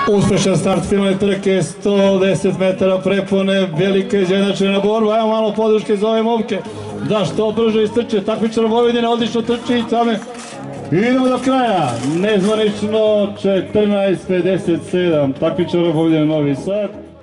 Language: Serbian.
Uspešan start finalne trke, 110 metara prepone, velika izjednačena borba, evo malo podrške za ove momke, da što brže istrče, takmičar Vojvodina odlično trči i tome. Idemo do kraja, nezvanično 14:57, takmičar Vojvodina Novi Sad.